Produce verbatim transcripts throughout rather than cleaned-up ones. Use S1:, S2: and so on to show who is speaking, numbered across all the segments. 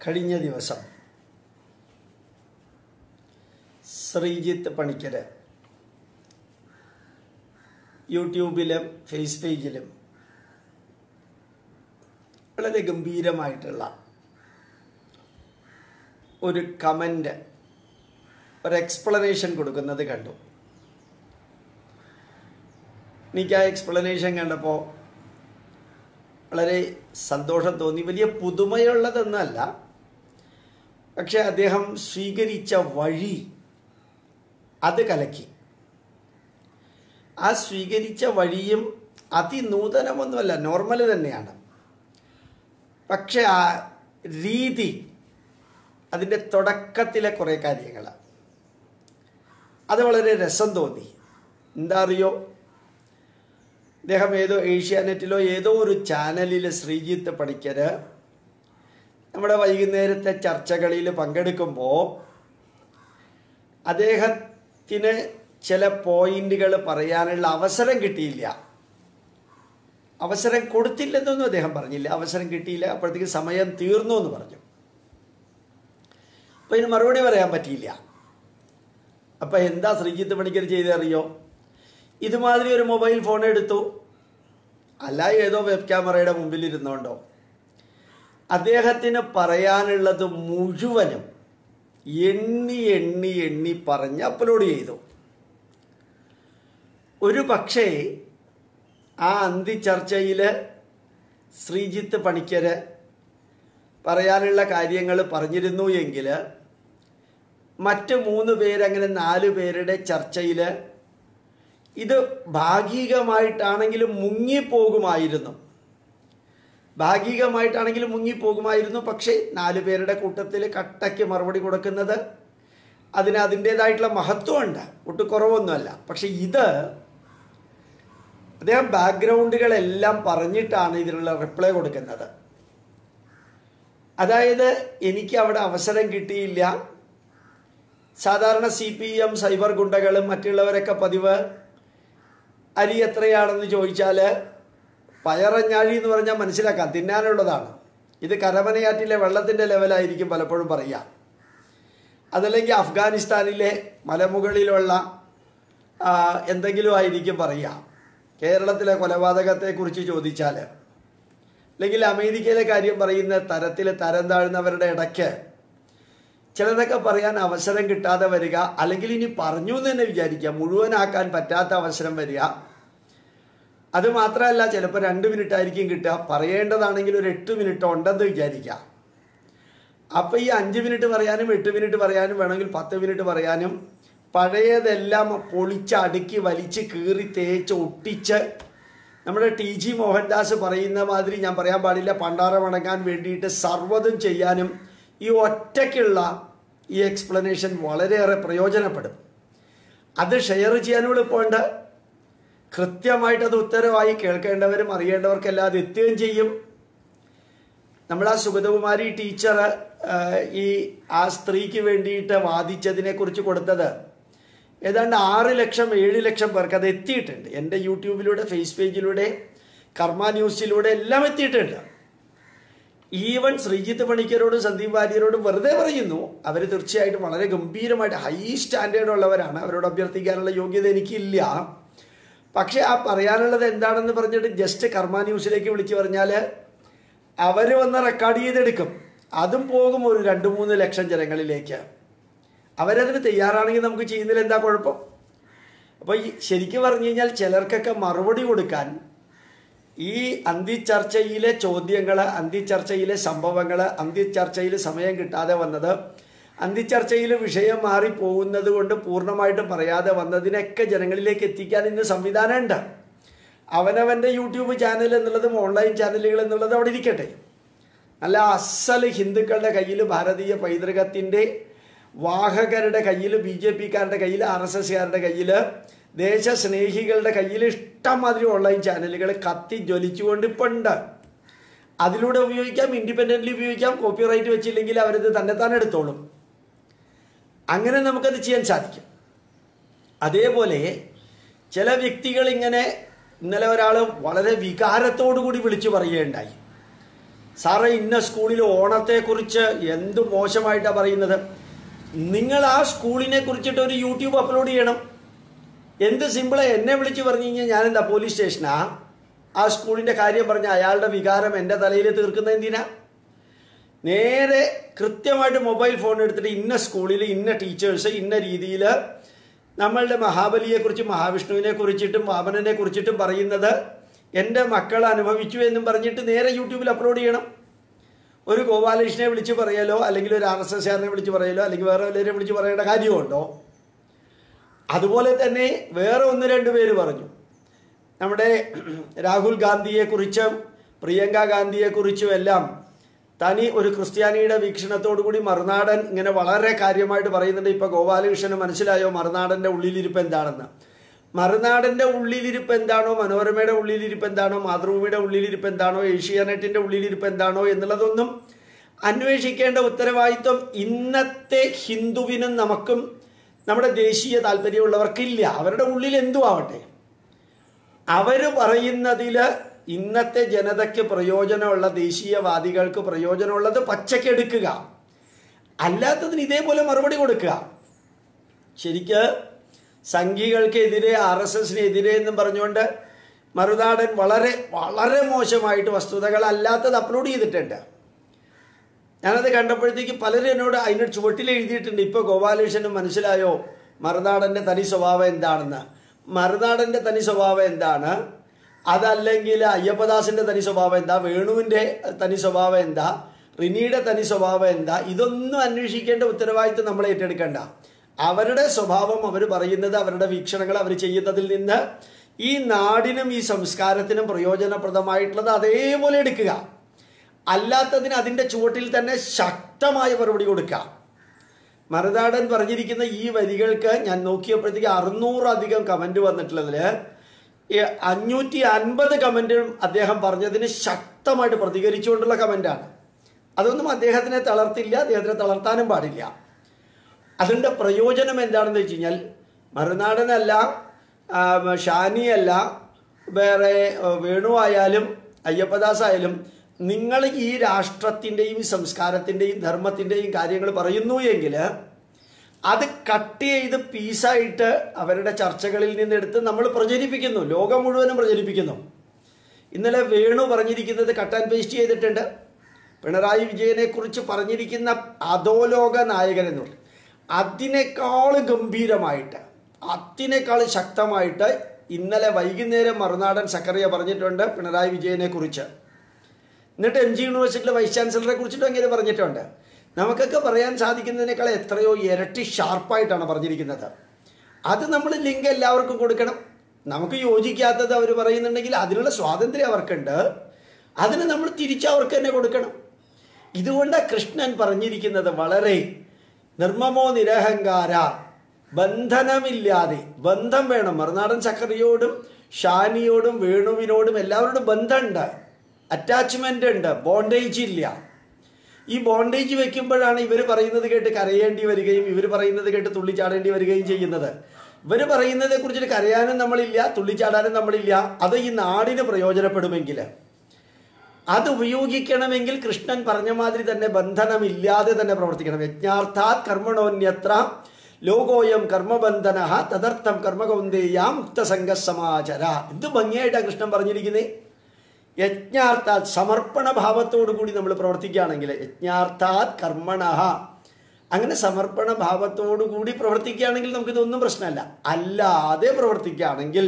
S1: കഴിഞ്ഞ ദിവസം ശ്രീജിത്ത് പണിക്കർ യൂട്യൂബിലും ഫേസ് പേജിലും വളരെ ഗംഭീരമായിട്ടുള്ള ഒരു കമൻ്റ്, ഒരു എക്സ്പ്ലനേഷൻ കൊടുക്കുന്നത് കണ്ടു. എനിക്ക് ആ എക്സ്പ്ലനേഷൻ കണ്ടപ്പോൾ വളരെ സന്തോഷം തോന്നി. വലിയ പുതുമയുള്ളതെന്നല്ല, പക്ഷെ അദ്ദേഹം സ്വീകരിച്ച വഴി അത് കലക്കി. ആ സ്വീകരിച്ച വഴിയും അതിനൂതനമൊന്നുമല്ല, നോർമൽ തന്നെയാണ്. പക്ഷെ ആ രീതി, അതിൻ്റെ തുടക്കത്തിലെ കുറേ കാര്യങ്ങൾ അത് വളരെ രസം തോന്നി. എന്താ അറിയോ, അദ്ദേഹം ഏതോ ഏഷ്യാനെറ്റിലോ ഏതോ ഒരു ചാനലിൽ ശ്രീജിത്ത് പണിക്കർ നമ്മുടെ വൈകുന്നേരത്തെ ചർച്ചകളിൽ പങ്കെടുക്കുമ്പോൾ അദ്ദേഹത്തിന് ചില പോയിന്റുകൾ പറയാനുള്ള അവസരം കിട്ടിയില്ല. അവസരം കൊടുത്തില്ലെന്നൊന്നും അദ്ദേഹം പറഞ്ഞില്ല, അവസരം കിട്ടിയില്ല, അപ്പോഴത്തേക്ക് സമയം തീർന്നു എന്ന് പറഞ്ഞു. അപ്പോൾ ഇതിന് മറുപടി പറയാൻ പറ്റിയില്ല. അപ്പം എന്താ ശ്രീജിത്ത് പണിക്കർ ചെയ്തറിയോ, ഇതുമാതിരി ഒരു മൊബൈൽ ഫോൺ എടുത്തു, അല്ല ഏതോ വെബ് ക്യാമറയുടെ മുമ്പിൽ ഇരുന്നോണ്ടോ, അദ്ദേഹത്തിന് പറയാനുള്ളത് മുഴുവനും എണ്ണി എണ്ണി എണ്ണി പറഞ്ഞ് അപ്ലോഡ് ചെയ്തു. ഒരു പക്ഷേ ആ അന്തിച്ചർച്ചയിൽ ശ്രീജിത്ത് പണിക്കർ പറയാനുള്ള കാര്യങ്ങൾ പറഞ്ഞിരുന്നു എങ്കിൽ മറ്റ് മൂന്ന് പേരങ്ങനെ നാല് പേരുടെ ചർച്ചയിൽ ഇത് ഭാഗികമായിട്ടാണെങ്കിലും മുങ്ങിപ്പോകുമായിരുന്നു ഭാഗികമായിട്ടാണെങ്കിലും മുങ്ങിപ്പോകുമായിരുന്നു പക്ഷേ നാല് പേരുടെ കൂട്ടത്തിൽ കട്ടയ്ക്ക് മറുപടി കൊടുക്കുന്നത് അതിന് അതിൻ്റേതായിട്ടുള്ള മഹത്വമുണ്ട്, ഒട്ടും കുറവൊന്നുമല്ല. പക്ഷെ ഇത് അദ്ദേഹം ബാക്ക്ഗ്രൗണ്ടുകളെല്ലാം പറഞ്ഞിട്ടാണ് ഇതിനുള്ള റിപ്ലൈ കൊടുക്കുന്നത്. അതായത് എനിക്ക് അവിടെ അവസരം കിട്ടിയില്ല. സാധാരണ സി പി എം സൈബർ ഗുണ്ടകളും മറ്റുള്ളവരൊക്കെ പതിവ് അരി എത്രയാണെന്ന് ചോദിച്ചാൽ പയറഞ്ഞാഴി എന്ന് പറഞ്ഞാൽ മനസ്സിലാക്കാം, തിന്നാനുള്ളതാണ്. ഇത് കരമനയാറ്റിലെ വെള്ളത്തിൻ്റെ ലെവലായിരിക്കും പലപ്പോഴും പറയുക. അതല്ലെങ്കിൽ അഫ്ഗാനിസ്ഥാനിലെ മലമുകളിലുള്ള എന്തെങ്കിലും ആയിരിക്കും പറയുക. കേരളത്തിലെ കൊലപാതകത്തെക്കുറിച്ച് ചോദിച്ചാൽ, അല്ലെങ്കിൽ അമേരിക്കയിലെ കാര്യം പറയുന്ന തരത്തിൽ തരം താഴ്ന്നവരുടെ ഇടയ്ക്ക് ചിലതൊക്കെ പറയാൻ അവസരം കിട്ടാതെ വരിക, അല്ലെങ്കിൽ ഇനി പറഞ്ഞു എന്ന് തന്നെ വിചാരിക്കുക, മുഴുവനാക്കാൻ പറ്റാത്ത അവസരം വരിക. അത് മാത്രമല്ല, ചിലപ്പോൾ രണ്ട് മിനിറ്റ് ആയിരിക്കും കിട്ടുക, പറയേണ്ടതാണെങ്കിൽ ഒരു എട്ട് മിനിറ്റ് ഉണ്ടെന്ന് വിചാരിക്കുക. അപ്പോൾ ഈ അഞ്ച് മിനിറ്റ് പറയാനും എട്ട് മിനിറ്റ് പറയാനും വേണമെങ്കിൽ പത്ത് മിനിറ്റ് പറയാനും പഴയതെല്ലാം പൊളിച്ച് അടുക്കി വലിച്ച് കീറി തേച്ച് ഒട്ടിച്ച് നമ്മുടെ ടി ജി മോഹൻദാസ് പറയുന്ന മാതിരി ഞാൻ പറയാൻ പാടില്ല, പണ്ടാരമടങ്ങാൻ വേണ്ടിയിട്ട് സർവ്വതും ചെയ്യാനും ഈ ഒറ്റയ്ക്കുള്ള ഈ എക്സ്പ്ലനേഷൻ വളരെയേറെ പ്രയോജനപ്പെടും. അത് ഷെയർ ചെയ്യാനും എളുപ്പമുണ്ട്, കൃത്യമായിട്ടത് ഉത്തരവായി കേൾക്കേണ്ടവരും അറിയേണ്ടവർക്കെല്ലാം അത് എത്തുകയും ചെയ്യും. നമ്മളാ സുഗതകുമാരി ടീച്ചർ ഈ ആ സ്ത്രീക്ക് വേണ്ടിയിട്ട് വാദിച്ചതിനെക്കുറിച്ച് കൊടുത്തത് ഏതാണ്ട് ആറ് ലക്ഷം ഏഴ് ലക്ഷം പേർക്ക് അത് എത്തിയിട്ടുണ്ട്. എൻ്റെ യൂട്യൂബിലൂടെ ഫേസ് പേജിലൂടെ കർമ്മ ന്യൂസിലൂടെ എല്ലാം എത്തിയിട്ടുണ്ട്. ഈവൻ ശ്രീജിത്ത് പണിക്കരോടും സന്ദീപ് വാര്യരോടും വെറുതെ പറയുന്നു, അവർ തീർച്ചയായിട്ടും വളരെ ഗംഭീരമായിട്ട് ഹൈ സ്റ്റാൻഡേർഡ് ഉള്ളവരാണ്, അവരോട് അഭ്യർത്ഥിക്കാനുള്ള യോഗ്യത എനിക്കില്ല. പക്ഷേ ആ പറയാനുള്ളത് എന്താണെന്ന് പറഞ്ഞിട്ട് ജസ്റ്റ് കർമ്മ ന്യൂസിലേക്ക് വിളിച്ചു പറഞ്ഞാൽ അവർ വന്ന് റെക്കോർഡ് ചെയ്തെടുക്കും. അതും പോകും ഒരു രണ്ട് മൂന്ന് ലക്ഷം ജനങ്ങളിലേക്ക്. അവരതിന് തയ്യാറാണെങ്കിൽ നമുക്ക് ചെയ്യുന്നതിൽ എന്താ കുഴപ്പം? അപ്പോൾ ഈ ശരിക്കും പറഞ്ഞു കഴിഞ്ഞാൽ ചിലർക്കൊക്കെ മറുപടി കൊടുക്കാൻ ഈ അന്തിച്ചർച്ചയിലെ ചോദ്യങ്ങൾ, അന്തിച്ചർച്ചയിലെ സംഭവങ്ങൾ, അന്തിച്ചർച്ചയിൽ സമയം കിട്ടാതെ വന്നത്, അന്തിച്ചർച്ചയിൽ വിഷയം മാറിപ്പോകുന്നത് കൊണ്ട് പൂർണ്ണമായിട്ടും പറയാതെ വന്നതിനൊക്കെ ജനങ്ങളിലേക്ക് എത്തിക്കാൻ ഇന്ന് സംവിധാനമുണ്ട്. അവനവൻ്റെ യൂട്യൂബ് ചാനൽ എന്നുള്ളതും ഓൺലൈൻ ചാനലുകൾ എന്നുള്ളതും അവിടെ ഇരിക്കട്ടെ. നല്ല അസൽ ഹിന്ദുക്കളുടെ കയ്യിൽ, ഭാരതീയ പൈതൃകത്തിൻ്റെ വാഹകരുടെ കയ്യിൽ, ബി ജെ പിക്കാരുടെ കയ്യിൽ, ആർ എസ് എസ്സുകാരുടെ കയ്യിൽ, ദേശസ്നേഹികളുടെ കയ്യിൽ ഇഷ്ടംമാതിരി ഓൺലൈൻ ചാനലുകൾ കത്തി ജ്വലിച്ചുകൊണ്ട് ഇപ്പം ഉണ്ട്. അതിലൂടെ ഉപയോഗിക്കാം, ഇൻഡിപെൻഡൻ്റ്ലി ഉപയോഗിക്കാം. കോപ്പിറൈറ്റ് വെച്ചില്ലെങ്കിൽ അവരത് തന്നെത്താൻ എടുത്തോളും. അങ്ങനെ നമുക്കത് ചെയ്യാൻ സാധിക്കും. അതേപോലെ ചില വ്യക്തികൾ ഇങ്ങനെ, ഇന്നലെ ഒരാൾ വളരെ വികാരത്തോടു കൂടി വിളിച്ചു പറയുകയുണ്ടായി, സാറേ ഇന്ന സ്കൂളിൽ ഓണത്തെക്കുറിച്ച് എന്ത് മോശമായിട്ടാണ് പറയുന്നത്. നിങ്ങൾ ആ സ്കൂളിനെ കുറിച്ചിട്ട് ഒരു യൂട്യൂബ് അപ്ലോഡ് ചെയ്യണം. എന്ത് സിമ്പിളാണ്. എന്നെ വിളിച്ച് പറഞ്ഞു കഴിഞ്ഞാൽ ഞാനെന്താ പോലീസ് സ്റ്റേഷനാ? ആ സ്കൂളിൻ്റെ കാര്യം പറഞ്ഞ അയാളുടെ വികാരം എൻ്റെ തലയിൽ തീർക്കുന്നത് എന്തിനാ? നേരെ കൃത്യമായിട്ട് മൊബൈൽ ഫോൺ എടുത്തിട്ട് ഇന്ന സ്കൂളിൽ ഇന്ന ടീച്ചേഴ്സ് ഇന്ന രീതിയിൽ നമ്മളുടെ മഹാബലിയെക്കുറിച്ചും മഹാവിഷ്ണുവിനെ കുറിച്ചിട്ടും വാമനനെ കുറിച്ചിട്ടും പറയുന്നത് എൻ്റെ മക്കൾ അനുഭവിച്ചു എന്നും പറഞ്ഞിട്ട് നേരെ യൂട്യൂബിൽ അപ്ലോഡ് ചെയ്യണം. ഒരു ഗോപാലകൃഷ്ണനെ വിളിച്ച് പറയലോ അല്ലെങ്കിൽ ഒരു ആർ എസ് എസ്കാരനെ വിളിച്ച് പറയലോ അല്ലെങ്കിൽ വേറെ വല്ലവരെ വിളിച്ച് പറയേണ്ട കാര്യമുണ്ടോ? അതുപോലെ തന്നെ വേറെ ഒന്ന് രണ്ട് പേര് പറഞ്ഞു. നമ്മുടെ രാഹുൽ ഗാന്ധിയെക്കുറിച്ചും പ്രിയങ്ക ഗാന്ധിയെക്കുറിച്ചും എല്ലാം തനി ഒരു ക്രിസ്ത്യാനിയുടെ വീക്ഷണത്തോടു കൂടി മറുനാടൻ ഇങ്ങനെ വളരെ കാര്യമായിട്ട് പറയുന്നുണ്ട്. ഇപ്പോൾ ഗോപാലകൃഷ്ണന് മനസ്സിലായോ മറുനാടൻ്റെ ഉള്ളിലിരിപ്പ് എന്താണെന്ന്? മറുനാടൻ്റെ ഉള്ളിലിരിപ്പ് എന്താണോ, മനോരമയുടെ ഉള്ളിലിരിപ്പ് എന്താണോ, മാതൃഭൂമിയുടെ ഉള്ളിലിരിപ്പ് എന്താണോ, ഏഷ്യാനെറ്റിൻ്റെ ഉള്ളിലിരിപ്പ് എന്താണോ എന്നുള്ളതൊന്നും അന്വേഷിക്കേണ്ട ഉത്തരവാദിത്വം ഇന്നത്തെ ഹിന്ദുവിനും നമുക്കും നമ്മുടെ ദേശീയ താല്പര്യമുള്ളവർക്കില്ല. അവരുടെ ഉള്ളിൽ എന്തു ആവട്ടെ, അവർ പറയുന്നതിൽ ഇന്നത്തെ ജനതയ്ക്ക് പ്രയോജനമുള്ള, ദേശീയവാദികൾക്ക് പ്രയോജനമുള്ളത് പച്ചക്കെടുക്കുക, അല്ലാത്തതിന് ഇതേപോലെ മറുപടി കൊടുക്കുക. ശരിക്ക് സംഘികൾക്കെതിരെ ആർ എസ് എസിനെതിരെ എന്നും പറഞ്ഞുകൊണ്ട് മറുനാടൻ വളരെ വളരെ മോശമായിട്ട് വസ്തുതകൾ അല്ലാത്തത് അപ്ലോഡ് ചെയ്തിട്ടുണ്ട്. ഞാനത് കണ്ടപ്പോഴത്തേക്ക് പലരും എന്നോട് അതിൻ്റെ ചുവട്ടിൽ എഴുതിയിട്ടുണ്ട്. ഇപ്പോൾ ഗോപാലകൃഷ്ണന് മനസ്സിലായോ മറുനാടൻ്റെ തനി സ്വഭാവം എന്താണെന്ന്? മറുനാടൻ്റെ തനി സ്വഭാവം എന്താണ്? അതല്ലെങ്കിൽ അയ്യപ്പദാസിൻ്റെ തനി സ്വഭാവം എന്താ? വേണുവിൻ്റെ തനി സ്വഭാവം എന്താ? റിനിയുടെ തനി സ്വഭാവം എന്താ? ഇതൊന്നും അന്വേഷിക്കേണ്ട ഉത്തരവാദിത്വം നമ്മൾ ഏറ്റെടുക്കണ്ട. അവരുടെ സ്വഭാവം, അവർ പറയുന്നത്, അവരുടെ വീക്ഷണങ്ങൾ അവർ ചെയ്യുന്നതിൽ നിന്ന് ഈ നാടിനും ഈ സംസ്കാരത്തിനും പ്രയോജനപ്രദമായിട്ടുള്ളത് അതേപോലെ എടുക്കുക. അല്ലാത്തതിന് അതിൻ്റെ ചുവട്ടിൽ തന്നെ ശക്തമായ മറുപടി കൊടുക്കുക. മറുനാടൻ പറഞ്ഞിരിക്കുന്ന ഈ വരികൾക്ക് ഞാൻ നോക്കിയപ്പോഴത്തേക്ക് അറുന്നൂറധികം കമൻറ്റ് വന്നിട്ടുള്ളതിൽ അഞ്ഞൂറ്റി അൻപത് കമൻറ്റും അദ്ദേഹം പറഞ്ഞതിന് ശക്തമായിട്ട് പ്രതികരിച്ചുകൊണ്ടുള്ള കമൻറ്റാണ്. അതൊന്നും അദ്ദേഹത്തിനെ തളർത്തില്ല, അദ്ദേഹത്തിനെ തളർത്താനും പാടില്ല. അതിൻ്റെ പ്രയോജനം എന്താണെന്ന് വെച്ച് കഴിഞ്ഞാൽ മറുനാടനല്ല, ഷാനിയല്ല, വേറെ വേണു ആയാലും അയ്യപ്പദാസ് ആയാലും നിങ്ങൾ ഈ രാഷ്ട്രത്തിൻ്റെയും സംസ്കാരത്തിൻ്റെയും ധർമ്മത്തിൻ്റെയും കാര്യങ്ങൾ പറയുന്നു എങ്കിൽ അത് കട്ട് ചെയ്ത് പീസായിട്ട് അവരുടെ ചർച്ചകളിൽ നിന്നെടുത്ത് നമ്മൾ പ്രചരിപ്പിക്കുന്നു, ലോകം മുഴുവനും പ്രചരിപ്പിക്കുന്നു. ഇന്നലെ വേണു പറഞ്ഞിരിക്കുന്നത് കട്ട് ആൻഡ് പേസ്റ്റ് ചെയ്തിട്ടുണ്ട്. പിണറായി വിജയനെക്കുറിച്ച് പറഞ്ഞിരിക്കുന്ന അധോലോക നായകൻ എന്ന് പറയും, അതിനേക്കാൾ ഗംഭീരമായിട്ട്, അതിനേക്കാൾ ശക്തമായിട്ട് ഇന്നലെ വൈകുന്നേരം മറുനാടൻ സക്കറിയ പറഞ്ഞിട്ടുണ്ട് പിണറായി വിജയനെ കുറിച്ച്. എന്നിട്ട് എം ജി യൂണിവേഴ്സിറ്റിയിലെ വൈസ് ചാൻസലറെ കുറിച്ചിട്ടും അങ്ങനെ പറഞ്ഞിട്ടുണ്ട്. നമുക്കൊക്കെ പറയാൻ സാധിക്കുന്നതിനേക്കാൾ എത്രയോ ഇരട്ടി ഷാർപ്പായിട്ടാണ് പറഞ്ഞിരിക്കുന്നത്. അത് നമ്മൾ ലിങ്ക് എല്ലാവർക്കും കൊടുക്കണം. നമുക്ക് യോജിക്കാത്തത് അവർ പറയുന്നുണ്ടെങ്കിൽ അതിനുള്ള സ്വാതന്ത്ര്യം അവർക്കുണ്ട്. അതിന് നമ്മൾ തിരിച്ച് അവർക്ക് തന്നെ കൊടുക്കണം. ഇതുകൊണ്ടാണ് കൃഷ്ണൻ പറഞ്ഞിരിക്കുന്നത് വളരെ നിർമ്മമോ നിരഹങ്കാര, ബന്ധനമില്ലാതെ. ബന്ധം വേണം. മറുനാടൻ ചക്രയോടും ഷാനിയോടും വേണുവിനോടും എല്ലാവരോടും ബന്ധമുണ്ട്, അറ്റാച്ച്മെൻ്റ് ഉണ്ട്, ബോണ്ടേജ് ഇല്ല. ഈ ബോണ്ടേജ് വെക്കുമ്പോഴാണ് ഇവർ പറയുന്നത് കേട്ട് കരയേണ്ടി വരികയും ഇവർ പറയുന്നത് കേട്ട് തുള്ളിച്ചാടേണ്ടി വരികയും ചെയ്യുന്നത്. ഇവർ പറയുന്നതിനെ കുറിച്ചിട്ട് കരയാനും നമ്മളില്ല, തുള്ളിച്ചാടാനും നമ്മളില്ല. അത് ഈ നാടിന് പ്രയോജനപ്പെടുമെങ്കിൽ, അത് ഉപയോഗിക്കണമെങ്കിൽ കൃഷ്ണൻ പറഞ്ഞ മാതിരി തന്നെ ബന്ധനമില്ലാതെ തന്നെ പ്രവർത്തിക്കണം. യജ്ഞാർത്ഥാത് കർമ്മണോന്യത്ര ലോകോയം കർമ്മബന്ധന തദർത്ഥം കർമ്മകൗന്ദേയ മുക്തസംഗസമാചര. എന്ത് ഭംഗിയായിട്ടാണ് കൃഷ്ണൻ പറഞ്ഞിരിക്കുന്നത്. യജ്ഞാർത്ഥാത് സമർപ്പണ ഭാവത്തോടു കൂടി നമ്മൾ പ്രവർത്തിക്കുകയാണെങ്കിൽ, യജ്ഞാർത്ഥാത് കർമ്മണ, അങ്ങനെ സമർപ്പണ ഭാവത്തോടു കൂടി പ്രവർത്തിക്കുകയാണെങ്കിൽ നമുക്കിതൊന്നും പ്രശ്നമല്ല. അല്ലാതെ പ്രവർത്തിക്കുകയാണെങ്കിൽ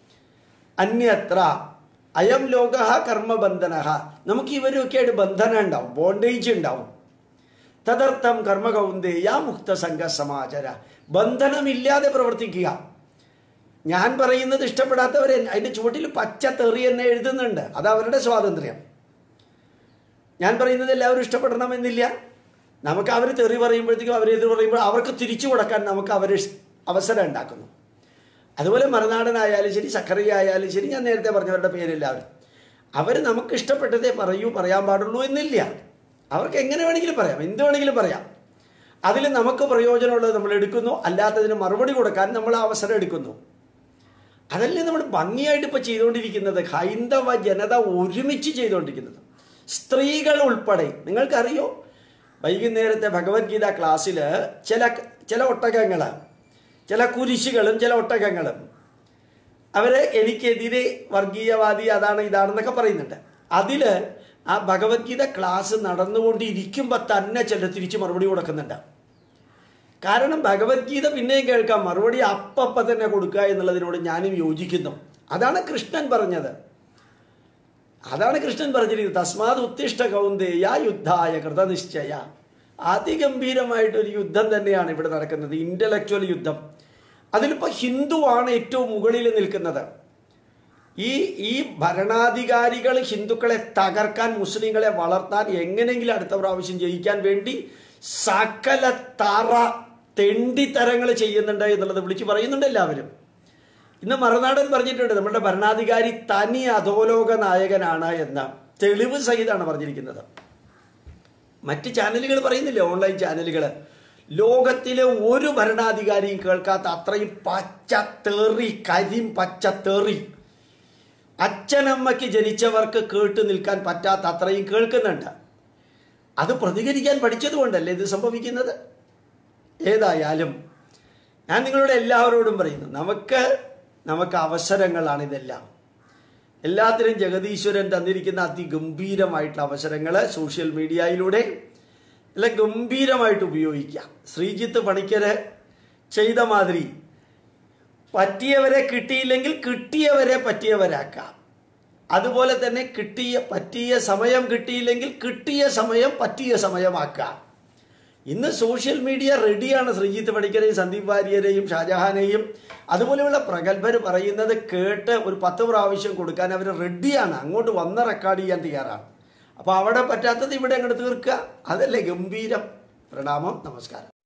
S1: അന്യത്ര അയം ലോക കർമ്മബന്ധന, നമുക്ക് ഇവരൊക്കെ ആയിട്ട് ബന്ധനം ഉണ്ടാവും, ബോണ്ടേജ് ഉണ്ടാവും. തദർത്ഥം കർമ്മകൗന്ദേയ മുക്തസംഗ സമാചര, ബന്ധനമില്ലാതെ പ്രവർത്തിക്കുക. ഞാൻ പറയുന്നത് ഇഷ്ടപ്പെടാത്തവരെ അതിൻ്റെ ചുവട്ടിൽ പച്ച തെറി എന്നെ എഴുതുന്നുണ്ട്, അത് അവരുടെ സ്വാതന്ത്ര്യം. ഞാൻ പറയുന്നത് എല്ലാവരും ഇഷ്ടപ്പെടണമെന്നില്ല. നമുക്ക് അവർ തെറി പറയുമ്പോഴത്തേക്കും അവരെതിർ പറയുമ്പോൾ അവർക്ക് തിരിച്ചു കൊടുക്കാൻ നമുക്ക് അവർ അവസരം ഉണ്ടാക്കുന്നു. അതുപോലെ മറുനാടനായാലും ശരി, സക്കറിയ ആയാലും ശരി, ഞാൻ നേരത്തെ പറഞ്ഞവരുടെ പേരെല്ലാവരും അവർ നമുക്ക് ഇഷ്ടപ്പെട്ടതേ പറയൂ, പറയാൻ പാടുള്ളൂ എന്നില്ല. അവർക്ക് എങ്ങനെ വേണമെങ്കിലും പറയാം, എന്ത് വേണമെങ്കിലും പറയാം. അതിൽ നമുക്ക് പ്രയോജനമുള്ളത് നമ്മൾ എടുക്കുന്നു, അല്ലാത്തതിന് മറുപടി കൊടുക്കാൻ നമ്മൾ അവസരം എടുക്കുന്നു. അതല്ലേ നമ്മൾ ഭംഗിയായിട്ട് ഇപ്പോൾ ചെയ്തുകൊണ്ടിരിക്കുന്നത്, ഹൈന്ദവ ജനത ഒരുമിച്ച് ചെയ്തുകൊണ്ടിരിക്കുന്നത്. സ്ത്രീകൾ ഉൾപ്പെടെ. നിങ്ങൾക്കറിയോ, വൈകുന്നേരത്തെ ഭഗവത്ഗീത ക്ലാസ്സിൽ ചില ചില ഒട്ടകങ്ങൾ, ചില കുരിശുകളും ചില ഒട്ടകങ്ങളും അവർ എനിക്കെതിരെ വർഗീയവാദി അതാണ് ഇതാണെന്നൊക്കെ പറയുന്നുണ്ട്. അതിൽ ആ ഭഗവത്ഗീത ക്ലാസ് നടന്നുകൊണ്ടിരിക്കുമ്പോൾ തന്നെ ചിലർ തിരിച്ച് മറുപടി കൊടുക്കുന്നുണ്ട്. കാരണം ഭഗവത്ഗീത പിന്നെയും കേൾക്കാം, മറുപടി അപ്പം തന്നെ കൊടുക്കുക എന്നുള്ളതിനോട് ഞാനും യോജിക്കുന്നു. അതാണ് കൃഷ്ണൻ പറഞ്ഞത്. അതാണ് കൃഷ്ണൻ പറഞ്ഞിരിക്കുന്നത്. തസ്മാത് ഉത്തിഷ്ഠ കൗന്ദേയ യുദ്ധായ കൃതനിശ്ചയ. അതിഗംഭീരമായിട്ടൊരു യുദ്ധം തന്നെയാണ് ഇവിടെ നടക്കുന്നത്, ഇൻ്റലക്ച്വൽ യുദ്ധം. അതിലിപ്പോൾ ഹിന്ദുവാണ് ഏറ്റവും മുകളിൽ നിൽക്കുന്നത്. ഈ ഈ ഭരണാധികാരികൾ ഹിന്ദുക്കളെ തകർക്കാൻ, മുസ്ലിങ്ങളെ വളർത്താൻ, എങ്ങനെയെങ്കിലും അടുത്ത പ്രാവശ്യം ജയിക്കാൻ വേണ്ടി സകല തറ തെണ്ടിത്തരങ്ങൾ ചെയ്യുന്നുണ്ട് എന്നുള്ളത് വിളിച്ചു പറയുന്നുണ്ട് എല്ലാവരും. ഇന്ന് മറുനാടൻ പറഞ്ഞിട്ടുണ്ട് നമ്മുടെ ഭരണാധികാരി തനി അധോലോക നായകനാണ് എന്ന തെളിവ് സഹിതമാണ് പറഞ്ഞിരിക്കുന്നത്. മറ്റ് ചാനലുകൾ പറയുന്നില്ല, ഓൺലൈൻ ചാനലുകൾ, ലോകത്തിലെ ഒരു ഭരണാധികാരിയും കേൾക്കാത്ത അത്രയും പച്ച തെറി, കരിം പച്ച തെറി, അച്ഛനമ്മയ്ക്ക് ജനിച്ചവർക്ക് കേട്ടു നിൽക്കാൻ പറ്റാത്ത അത്രയും കേൾക്കുന്നുണ്ട്. അത് പ്രതികരിക്കാൻ പഠിച്ചതുകൊണ്ടല്ലേ ഇത് സംഭവിക്കുന്നത്. ഏതായാലും ഞാൻ നിങ്ങളോട് എല്ലാവരോടും പറയുന്നു, നമുക്ക് നമുക്ക് അവസരങ്ങളാണ് ഇതെല്ലാം. എല്ലാത്തിനും ജഗതീശ്വരൻ തന്നിരിക്കുന്ന അതിഗംഭീരമായിട്ടുള്ള അവസരങ്ങൾ സോഷ്യൽ മീഡിയയിലൂടെ എല്ലാം ഗംഭീരമായിട്ട് ഉപയോഗിക്കാം. ശ്രീജിത്ത് പണിക്കര് ചെയ്ത മാതിരി പറ്റിയവരെ കിട്ടിയില്ലെങ്കിൽ കിട്ടിയവരെ പറ്റിയവരാക്കാം. അതുപോലെ തന്നെ കിട്ടിയ പറ്റിയ സമയം കിട്ടിയില്ലെങ്കിൽ കിട്ടിയ സമയം പറ്റിയ സമയമാക്കാം. ഇന്ന് സോഷ്യൽ മീഡിയ റെഡിയാണ്. ശ്രീജിത്ത് പണിക്കരെയും സന്ദീപ് വാര്യരെയും ഷാജഹാനെയും അതുപോലെയുള്ള പ്രഗത്ഭർ പറയുന്നത് കേട്ട് ഒരു പത്ത് പ്രാവശ്യം കൊടുക്കാൻ അവർ റെഡിയാണ്. അങ്ങോട്ട് വന്ന് റെക്കോർഡ് ചെയ്യാൻ തയ്യാറാണ്. അപ്പോൾ അവിടെ പറ്റാത്തത് ഇവിടെ അങ്ങോട്ട് തീർക്കുക. അതല്ലേ ഗംഭീരം. പ്രണാമം, നമസ്കാരം.